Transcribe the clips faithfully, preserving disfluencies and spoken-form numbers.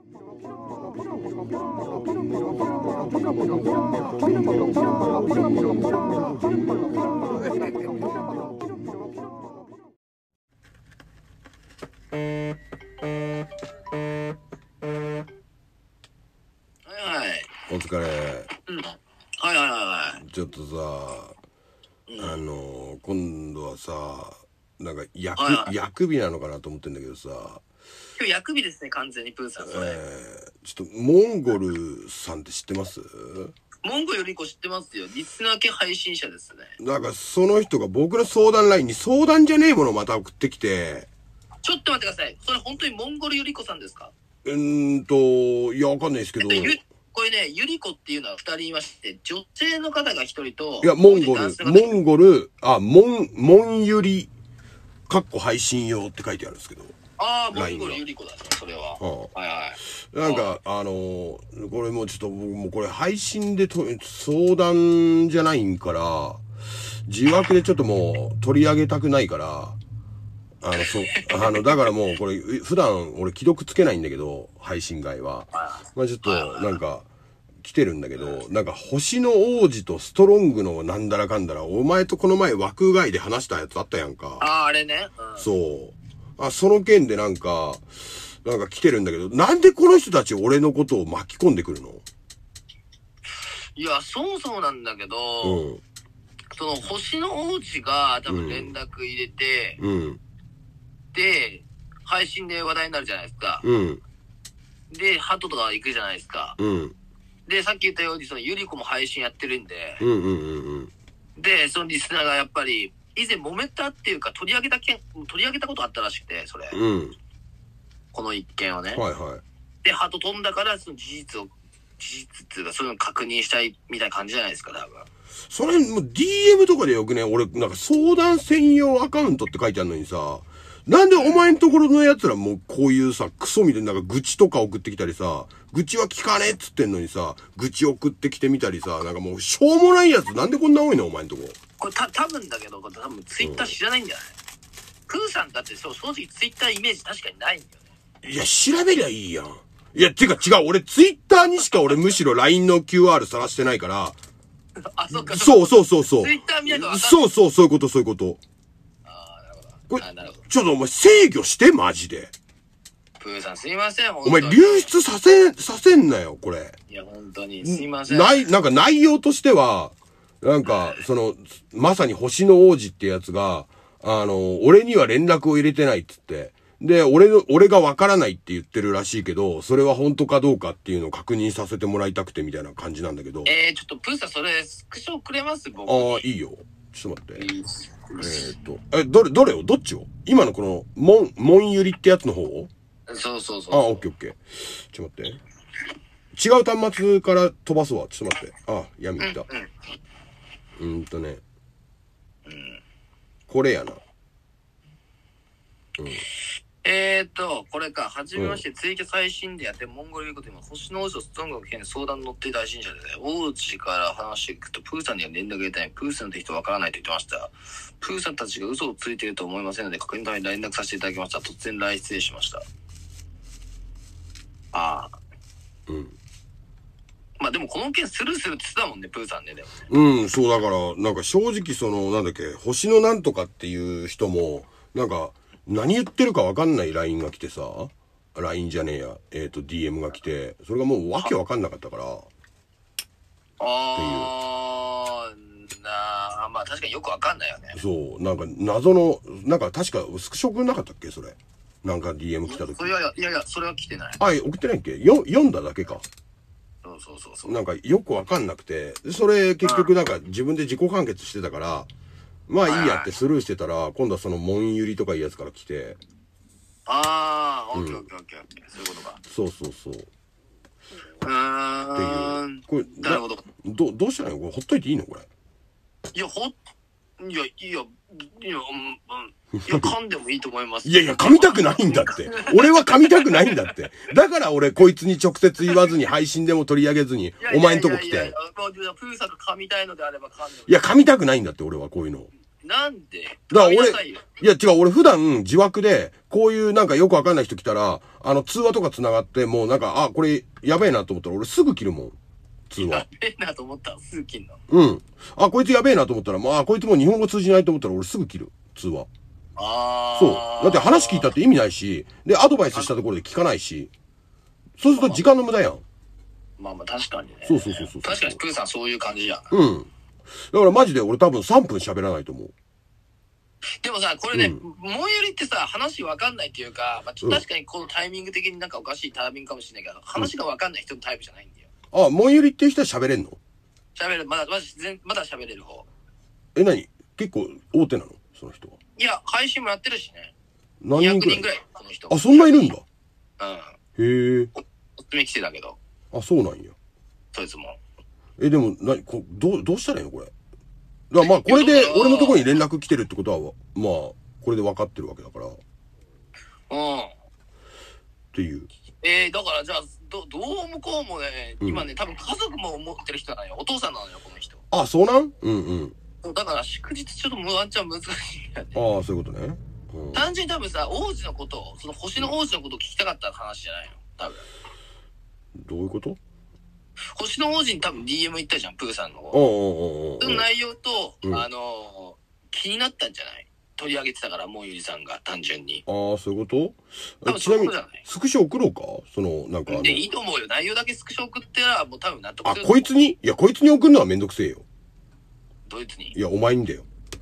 お疲れ。 うん。はいはいはいはい。 ちょっとさ、うん、あの今度はさ、なんか薬、はいはい、薬日なのかなと思ってんだけどさ。 今日薬日ですね、完全にプーさん。それ。えー、ちょっとモンゴルさんって知ってます？ モンゴルよりこ知ってますよ。リスナー系配信者ですね。 なんかその人が僕の相談ラインに相談じゃねえものをまた送ってきて。 ちょっと待ってください。それ本当にモンゴルよりこさんですか？ うーんと、いやわかんないですけど。 えっとこれね、ゆりこっていうのはふたりいまして、女性の方がひとりと、 いや、モンゴル、モンゴル、あ、モン、モンゆり、かっこ配信用って書いてあるんですけど。 ああ、モンゴルゆりこだね、それは。はあ、はいはい。 なんか、あのー、これもちょっと僕もこれ配信でと相談じゃないんから、自枠でちょっともう取り上げたくないから、あの、そう、あの、だからもうこれ、普段俺既読つけないんだけど、配信外は。まあちょっと、なんか、来てるんだけど、なんか星の王子とストロングのなんだらかんだら、お前とこの前枠外で話したやつあったやんか。 ああ、あれね。 うん、そう。あ、その件でなんか、なんか来てるんだけど、なんでこの人たち俺のことを巻き込んでくるの？ いや、そうそうなんだけど、うん、その星の王子が多分連絡入れて、うんうんで、配信で話題になるじゃないですか。うん。で、ハトとか行くじゃないですか。うん。で、さっき言ったように、そのゆりこも配信やってるんで、うんうんうんうん。で、そのリスナーがやっぱり、以前揉めたっていうか、取り上げた件、取り上げたことあったらしくて、それ。うん。この一件をね。はいはい。で、ハト飛んだから、その事実を、事実っていうか、そういうのを確認したいみたいな感じじゃないですか、多分。 それ、もう ディーエム とかでよくね、俺、なんか相談専用アカウントって書いてあるのにさ、なんでお前んところの奴らもうこういうさ、クソみたいななんか愚痴とか送ってきたりさ、愚痴は聞かねえっつってんのにさ、愚痴送ってきてみたりさ、なんかもうしょうもないやつなんでこんな多いのお前んとこ。 これた、多分だけど、これ多分ツイッター知らないんじゃない？プーさんだってそう、正直ツイッターイメージ確かにないんだよね。 いや、調べりゃいいやん。いや、てか違う、俺ツイッターにしか俺むしろ ライン の キューアール さらしてないから。 あ、そっか。 そうそうそうそう。 ツイッター見なきゃわかんない。 そうそう、そういうことそういうこと。これ、ちょっとお前制御してマジで。 プーさんすいません、 お前流出させ、させんなよ、これ。 いや、本当にすいません。 ない、なんか内容としては、なんか、その、まさに星の王子ってやつが、あの、俺には連絡を入れてないっつって。で、俺の、俺がわからないって言ってるらしいけど、それは本当かどうかっていうのを確認させてもらいたくてみたいな感じなんだけど。 えー、ちょっとプーさんそれ、スクショくれます僕。 ああ、いいよ。ちょっと待って。えーっと、え、どれ、どれをどっちを今のこの、モン、モンユリってやつの方をそうそうそう。 あ、オッケーオッケー。ちょっと待って。違う端末から飛ばすわ。ちょっと待って。あ、闇いった。うん、うん、んとね。うん。これやな。うん。 えーと、これか。はじめまして、ツイキャス配信でやって、モンゴルいうこと今、星の王子とストーンが件で相談に乗っていた配信者で、ね、王子から話していくと、プーさんには連絡入れたい。プーさんって人わからないと言ってました。プーさんたちが嘘をついていると思いませんので、確認のために連絡させていただきました。突然来失礼しました。ああ。うん。まあでもこの件スルーするって言ってたもんね、プーさんね、でもね。うん、そうだから、なんか正直その、なんだっけ、星のなんとかっていう人も、なんか、何言ってるか分かんない ライン が来てさ、ライン じゃねえや、えっと ディーエム が来て、それがもうわけ分かんなかったから。 あー、なあ、まあ確かによく分かんないよね。 そう、なんか謎の、なんか確かスクショくんなかったっけそれ。なんか ディーエム 来た時。 いやいや、いやいや、それは来てない。 あ、送ってないっけよ読んだだけか。 そうそうそうそう。 なんかよく分かんなくて、それ結局なんか自分で自己完結してたから、まあいいやってスルーしてたら、今度はそのモンユリとかいうやつから来て。 ああ、オッケーオッケーオッケーオッケー。そういうことか。 そうそうそう。うーん。これ、なるほど。 ど、どうしたらいいのこれほっといていいのこれ。 いや、ほ、いや、いや、いや、うん、いや、噛んでもいいと思います。 いやいや、噛みたくないんだって。俺は噛みたくないんだって。だから俺、こいつに直接言わずに、配信でも取り上げずに、お前んとこ来て。 いやいやいや、プーさんが噛みたいのであれば噛んでもいい。 いや、噛みたくないんだって、俺はこういうの。 いなんでだから俺、いや違う、俺普段自枠で、こういうなんかよくわかんない人来たら、あの、通話とか繋がって、もうなんか、あ、これ、やべえなと思ったら俺すぐ切るもん。通話。 やべえなと思ったらすぐ切るの。 うん。あ、こいつやべえなと思ったら、まあ、こいつもう日本語通じないと思ったら俺すぐ切る。通話。 ああ。 そう。だって話聞いたって意味ないし、で、アドバイスしたところで聞かないし、そうすると時間の無駄やん。 まあまあ確かにね。 そうそうそうそう。 確かにプーさんそういう感じじゃん。 うん。だからマジで俺多分さんぷん喋らないと思う。 でもさ、これね、もんよりってさ、話わかんないっていうか、まあ、確かにこのタイミング的になんかおかしいタイミングかもしれないけど、話がわかんない人のタイプじゃないんだよ。 あ、もんよりっていう人は喋れんの？ 喋る、まだ、まだ、まだ喋れる方。 え、何？結構大手なのその人は。 いや、配信もやってるしね。 何人くらい？ にひゃくにんぐらい、この人。 あ、そんないるんだ。 うん。 へえ。 おつめ来てたけど。 あ、そうなんや。 そいつも。 え、でも、なに、こどう、どうしたらいいのこれ。だからまあ、これで俺のところに連絡来てるってことは、まあ、これで分かってるわけだから。うん。っていう。 えー、だからじゃあ、ど、どうもこうもね、うん、今ね、多分家族も思ってる人なのよ。お父さんなのよ、この人。 あ、そうなんうんうん。 だから祝日ちょっとワンチャン難しいんだよね。 ああ、そういうことね。 うん、単純に多分さ、王子のことを、その星の王子のことを聞きたかった話じゃないの多分。 どういうこと？ 星の王子に多分 ディーエム 行ったじゃん、プーさんの方。 おうおうおうおう。 その内容と、 うん、 あのー、気になったんじゃない？取り上げてたから、もうゆりさんが単純に。 ああ、そういうこと？ 多分そういうことじゃない？ スクショ送ろうかその、なんかあの。 で、いいと思うよ。内容だけスクショ送ってら、もう多分納得する。あ、こいつに？いや、こいつに送るのはめんどくせえよ。 どいつに？ いや、お前にだよ。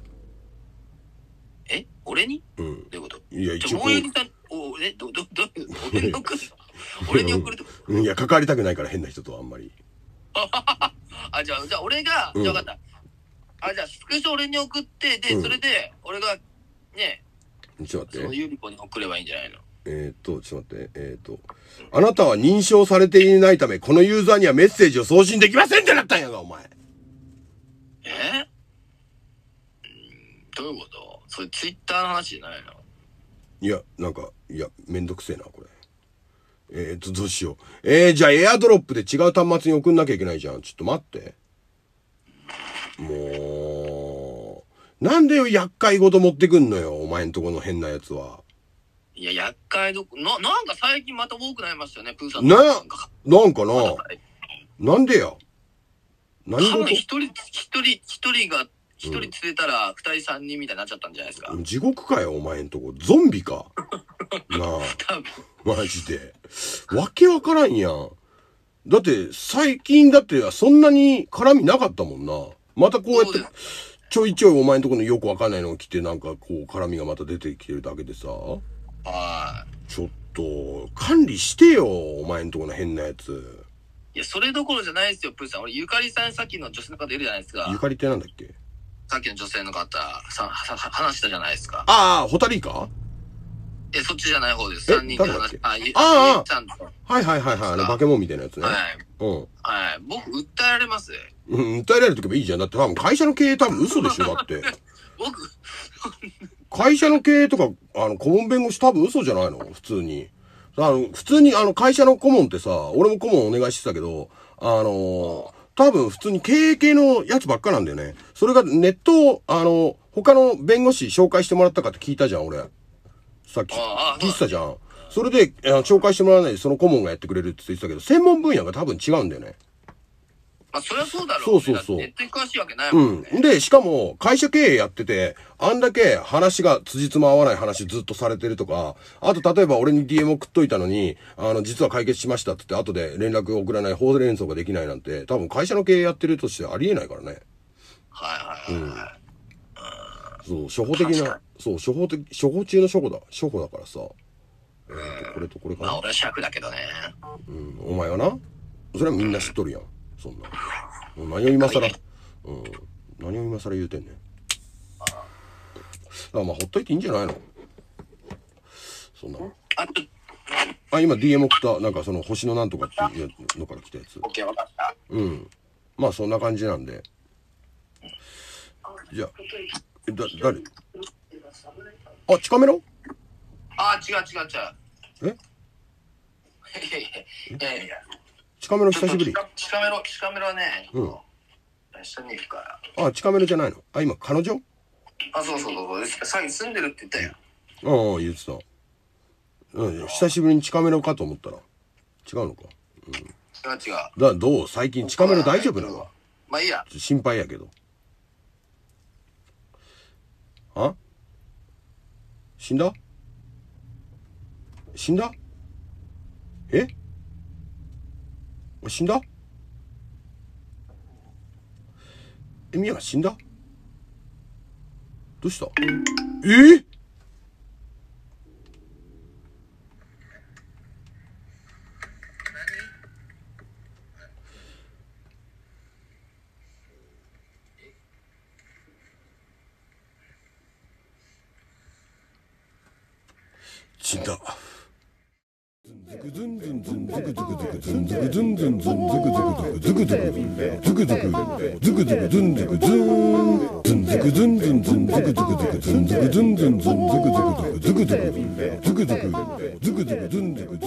え？俺に？ うん。 どういうこと？ いや、一応。 もうゆりさん、お、え、ど、ど、ど、俺に送るの？俺に送るってこと？ いや、関わりたくないから変な人とはあんまり。 あ、じゃあ、じゃあ俺が、じゃあ分かった。あ、じゃあ、スクショ俺に送って、で、うん、それで、俺が、ね、 ちょっと待って。 そのゆり子に送ればいいんじゃないの？ えーっと、ちょっと待って、えーっと、あなたは認証されていないため、このユーザーにはメッセージを送信できませんってなったんやが、お前。 えー、うんどういうこと？それツイッターの話じゃないの？ いや、なんか、いや、めんどくせえな、これ。えーっと、どうしよう。えー、じゃあエアドロップで違う端末に送んなきゃいけないじゃん。ちょっと待って。もう、なんでよ、厄介ごと持ってくんのよ、お前んとこの変なやつは。 いや、厄介どこ、な、なんか最近また多くなりましたよね、プーさん。 な、なんかな、なんでや。何多分一人、一人、一人が、一人連れたら、二人三人みたいになっちゃったんじゃないですか。 うん、地獄かよ、お前んとこ。ゾンビか。なあ。 多分。 マジで。わけわからんやん。だって、最近だって、そんなに絡みなかったもんな。またこうやって、ちょいちょいお前んとこのよくわかんないのが来て、なんかこう、絡みがまた出てきてるだけでさ。はい。ちょっと、管理してよ、お前んとこの変なやつ。 いや、それどころじゃないですよ、プーさん。俺、ゆかりさん、さっきの女性の方いるじゃないですか。 ゆかりってなんだっけ？ さっきの女性の方、さ、話したじゃないですか。 ああ、ホタリーか？ え、そっちじゃない方です。さんにんで話し、 あ、ああ、はいはいはいはい、あの、化け物みたいなやつね。 はい。 うん。 はい。僕、訴えられます？ うん、訴えられるときもいいじゃん。だって多分会社の経営多分嘘でしょ、だって。 僕会社の経営とか、あの、顧問弁護士多分嘘じゃないの普通に。あの、普通にあの、会社の顧問ってさ、俺も顧問お願いしてたけど、あのー、多分普通に経営系のやつばっかなんだよね。それがネットを、あの、他の弁護士紹介してもらったかって聞いたじゃん、俺。さっき、聞いてたじゃん。それで、あの紹介してもらわないでその顧問がやってくれるって言ってたけど、専門分野が多分違うんだよね。 まあ、そりゃそうだろう、ね。そうそうそう。 ネットに詳しいわけないもんね。 うん。で、しかも、会社経営やってて、あんだけ話が辻褄合わない話ずっとされてるとか、あと例えば俺に ディーエム 送っといたのに、あの、実は解決しましたって言って、後で連絡を送らない、法連想ができないなんて、多分会社の経営やってるとしてありえないからね。 はいはいはい。 うん。そう、初歩的な、そう、初歩的、初歩中の初歩だ。初歩だからさ。えーと、これとこれかな。 まあ俺は尺だけどね。 うん、お前はな、それはみんな知っとるやん。そんな。何を今更、うん。何を今更言うてんねん。ああ、まあ、ほっといていいんじゃないの？そんな。あ、今 ディーエム 送った、なんかその星のなんとかっていうのから来たやつ。 オッケー、わかった。 うん。まあ、そんな感じなんで。じゃあ、え、だ、誰？あ、近めろ？ あ、違う違う違う。 え？ いやいやいや。 近めろ久しぶり。 近めろ、近めろね。 うん。 下に行くから。 あ、近めろじゃないの？あ、今彼女？ あ、そうそうそう。サイン住んでるって言ったよ。 ああ、言ってた。うん、久しぶりに近めろかと思ったら。違うのか。うん。違う違う。 だ、どう最近近めろ大丈夫なの？ まあいいや。 心配やけど。あ？死んだ？死んだ？え？死んだ？え、みやが死んだ？どうした？えー、死んだ。ズクズク